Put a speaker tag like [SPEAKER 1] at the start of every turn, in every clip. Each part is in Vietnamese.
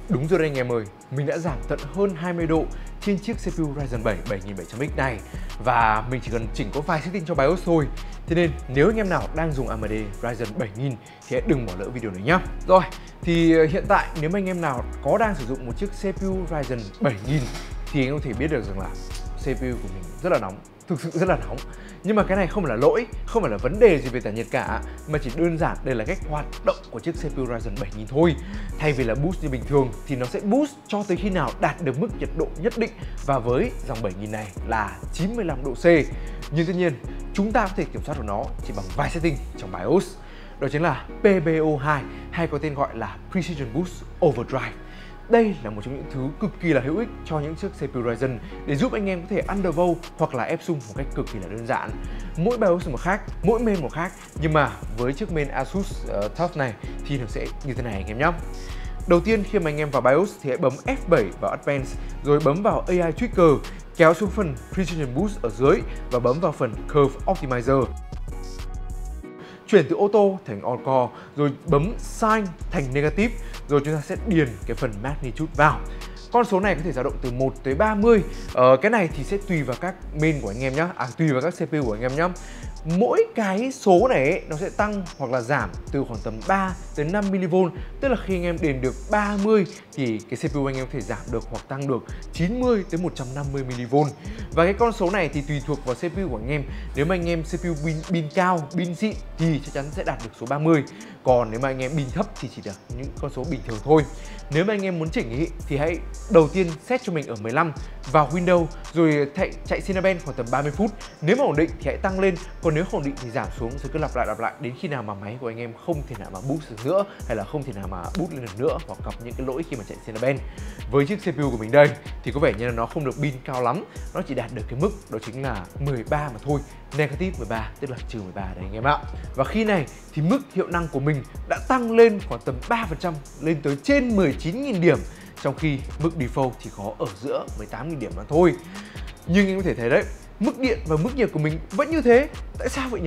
[SPEAKER 1] Đúng rồi đấy anh em ơi, mình đã giảm tận hơn 20 độ trên chiếc CPU Ryzen 7 7700X này và mình chỉ cần chỉnh có vài setting cho BIOS thôi. Thế nên nếu anh em nào đang dùng AMD Ryzen 7000 thì hãy đừng bỏ lỡ video này nhá. Rồi, thì hiện tại nếu mà anh em nào có đang sử dụng một chiếc CPU Ryzen 7000 thì anh em có thể biết được rằng là CPU của mình rất là nóng, thực sự rất là nóng. Nhưng mà cái này không phải là lỗi, không phải là vấn đề gì về tản nhiệt cả, mà chỉ đơn giản đây là cách hoạt động của chiếc CPU Ryzen 7000 thôi. Thay vì là boost như bình thường thì nó sẽ boost cho tới khi nào đạt được mức nhiệt độ nhất định, và với dòng 7000 này là 95 độ C. Nhưng tuy nhiên, chúng ta có thể kiểm soát được nó chỉ bằng vài setting trong BIOS. Đó chính là PBO2 hay có tên gọi là Precision Boost Overdrive. Đây là một trong những thứ cực kỳ là hữu ích cho những chiếc CPU Ryzen để giúp anh em có thể undervolt hoặc là ép sung một cách cực kỳ là đơn giản. Mỗi BIOS một khác, mỗi main một khác, nhưng mà với chiếc main Asus TUF này thì nó sẽ như thế này anh em nhé. Đầu tiên khi mà anh em vào BIOS thì hãy bấm F7 vào Advanced, rồi bấm vào AI Trigger, kéo xuống phần Precision Boost ở dưới và bấm vào phần Curve Optimizer. Chuyển từ auto thành on core, rồi bấm sign thành negative, rồi chúng ta sẽ điền cái phần magnitude vào. Con số này có thể dao động từ 1 tới 30. Cái này thì sẽ tùy vào các main của anh em nhé, tùy vào các CPU của anh em nhé. Mỗi cái số này ấy, nó sẽ tăng hoặc là giảm từ khoảng tầm 3 tới 5 mV. Tức là khi anh em điền được 30 thì cái CPU anh em có thể giảm được hoặc tăng được 90 tới 150 mV. Và cái con số này thì tùy thuộc vào CPU của anh em. Nếu mà anh em CPU pin cao, pin xịn thì chắc chắn sẽ đạt được số 30. Còn nếu mà anh em pin thấp thì chỉ được những con số bình thường thôi. Nếu mà anh em muốn chỉnh ý, thì hãy đầu tiên set cho mình ở 15 vào Windows, rồi chạy Cinebench khoảng tầm 30 phút. Nếu mà ổn định thì hãy tăng lên, còn nếu không ổn định thì giảm xuống, rồi cứ lặp lại đến khi nào mà máy của anh em không thể nào mà boost được nữa, hay là không thể nào mà boot lên được nữa, hoặc gặp những cái lỗi khi mà chạy Cinebench. Với chiếc CPU của mình đây thì có vẻ như là nó không được pin cao lắm, nó chỉ đạt được cái mức đó chính là 13 mà thôi, negative 13, tức là trừ 13 đấy anh em ạ. Và khi này thì mức hiệu năng của mình đã tăng lên khoảng tầm 3%, lên tới trên 19.000 điểm, trong khi mức default thì có ở giữa 18.000 điểm mà thôi. Nhưng anh có thể thấy đấy, mức điện và mức nhiệt của mình vẫn như thế. Tại sao vậy nhỉ?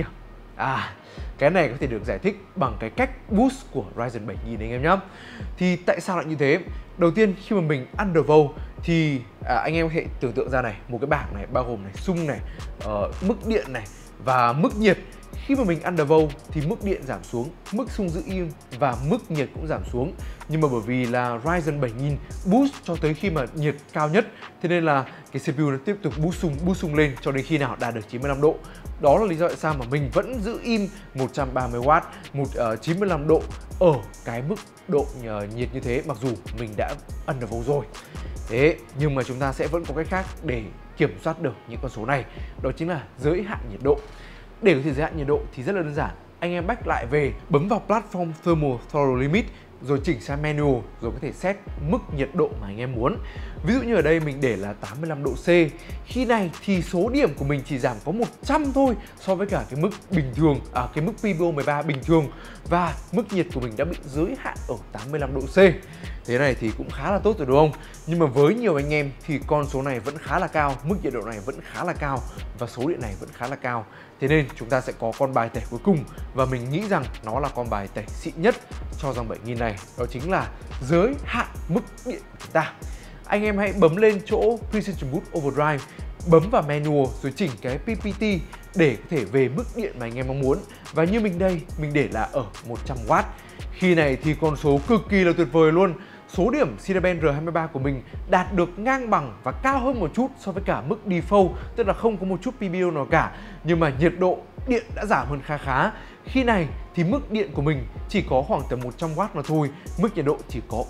[SPEAKER 1] Cái này có thể được giải thích bằng cái cách boost của Ryzen 7000 anh em nhé. Thì tại sao lại như thế? Đầu tiên khi mà mình undervolt thì anh em có thể tưởng tượng ra này, một cái bảng này bao gồm này xung này, mức điện này và mức nhiệt. Khi mà mình undervolt thì mức điện giảm xuống, mức xung giữ im và mức nhiệt cũng giảm xuống. Nhưng mà bởi vì là Ryzen 7000 boost cho tới khi mà nhiệt cao nhất, thế nên là cái CPU nó tiếp tục boost sung lên cho đến khi nào đạt được 95 độ. Đó là lý do tại sao mà mình vẫn giữ im 130W, 95 độ ở cái mức độ nhiệt như thế, mặc dù mình đã undervolt rồi. Thế nhưng mà chúng ta sẽ vẫn có cách khác để kiểm soát được những con số này, đó chính là giới hạn nhiệt độ. Để có thể giới hạn nhiệt độ thì rất là đơn giản. Anh em back lại về, bấm vào Platform Thermal Throttle Limit, rồi chỉnh sang manual, rồi có thể set mức nhiệt độ mà anh em muốn. Ví dụ như ở đây mình để là 85 độ C. Khi này thì số điểm của mình chỉ giảm có 100 thôi so với cả cái mức bình thường, cái mức PBO13 bình thường, và mức nhiệt của mình đã bị giới hạn ở 85 độ C. Thế này thì cũng khá là tốt rồi đúng không? Nhưng mà với nhiều anh em thì con số này vẫn khá là cao, mức nhiệt độ này vẫn khá là cao và số điện này vẫn khá là cao. Thế nên chúng ta sẽ có con bài tẩy cuối cùng, và mình nghĩ rằng nó là con bài tẩy xịn nhất cho dòng 7000 này, đó chính là giới hạn mức điện của chúng ta. Anh em hãy bấm lên chỗ Precision Boost Overdrive, bấm vào manual rồi chỉnh cái PPT để có thể về mức điện mà anh em mong muốn. Và như mình đây, mình để là ở 100W. Khi này thì con số cực kỳ là tuyệt vời luôn. Số điểm Cinebench R23 của mình đạt được ngang bằng và cao hơn một chút so với cả mức default, tức là không có một chút PBO nào cả. Nhưng mà nhiệt độ điện đã giảm hơn khá khá. Khi này thì mức điện của mình chỉ có khoảng tầm 100W mà thôi, mức nhiệt độ chỉ có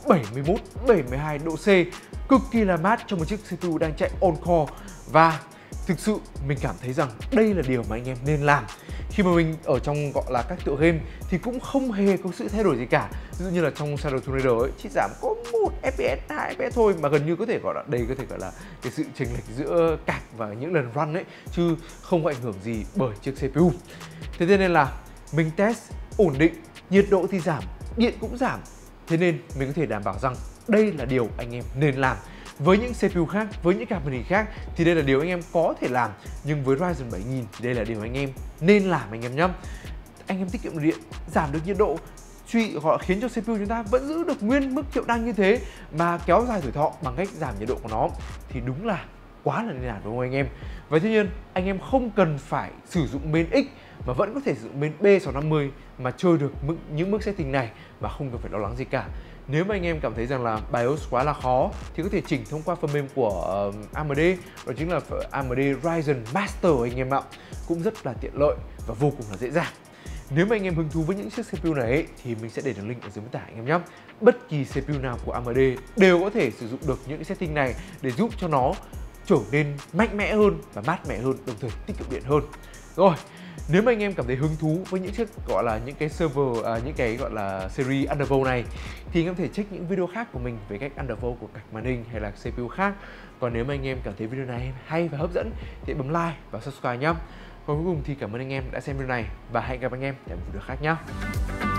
[SPEAKER 1] 71-72 độ C, cực kỳ là mát cho một chiếc CPU đang chạy on-core. Và thực sự mình cảm thấy rằng đây là điều mà anh em nên làm. Khi mà mình ở trong gọi là các tựa game thì cũng không hề có sự thay đổi gì cả. Ví dụ như là trong Shadow Tomb Raider ấy, chỉ giảm có 1 FPS, 2 FPS thôi, mà gần như có thể gọi là đây có thể gọi là cái sự chênh lệch giữa cạc và những lần run ấy, chứ không có ảnh hưởng gì bởi chiếc CPU. Thế nên là mình test ổn định, nhiệt độ thì giảm, điện cũng giảm. Thế nên mình có thể đảm bảo rằng đây là điều anh em nên làm. Với những CPU khác, với những card màn hình khác thì đây là điều anh em có thể làm, nhưng với Ryzen 7000 thì đây là điều anh em nên làm anh em nhé. Anh em tiết kiệm điện, giảm được nhiệt độ, họ khiến cho CPU chúng ta vẫn giữ được nguyên mức hiệu năng như thế mà kéo dài tuổi thọ bằng cách giảm nhiệt độ của nó thì đúng là quá là nền đúng không anh em? Và tuy nhiên anh em không cần phải sử dụng main X mà vẫn có thể sử dụng main B650 mà chơi được những mức setting này mà không cần phải lo lắng gì cả. Nếu mà anh em cảm thấy rằng là BIOS quá là khó thì có thể chỉnh thông qua phần mềm của AMD, đó chính là AMD Ryzen Master anh em ạ. Cũng rất là tiện lợi và vô cùng là dễ dàng. Nếu mà anh em hứng thú với những chiếc CPU này ấy, thì mình sẽ để đường link ở dưới mô tả anh em nhé. Bất kỳ CPU nào của AMD đều có thể sử dụng được những setting này để giúp cho nó trở nên mạnh mẽ hơn và mát mẻ hơn, đồng thời tiết kiệm điện hơn. Rồi, nếu mà anh em cảm thấy hứng thú với những chiếc gọi là những cái server, những cái gọi là series Undervolt này thì anh em có thể check những video khác của mình về cách Undervolt của card màn hình hay là CPU khác. Còn nếu mà anh em cảm thấy video này hay và hấp dẫn thì bấm like và subscribe nhé. Còn cuối cùng thì cảm ơn anh em đã xem video này và hẹn gặp anh em ở một video khác nhé.